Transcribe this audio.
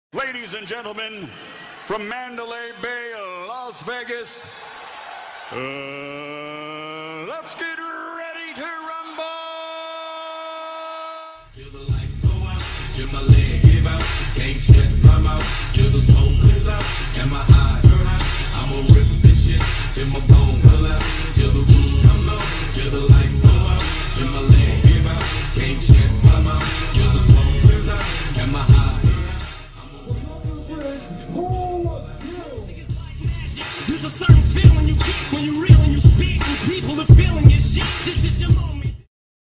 Ladies and gentlemen, from Mandalay Bay, Las Vegas, let's get ready to rumble! Till the lights go out, till my leg give out, can't show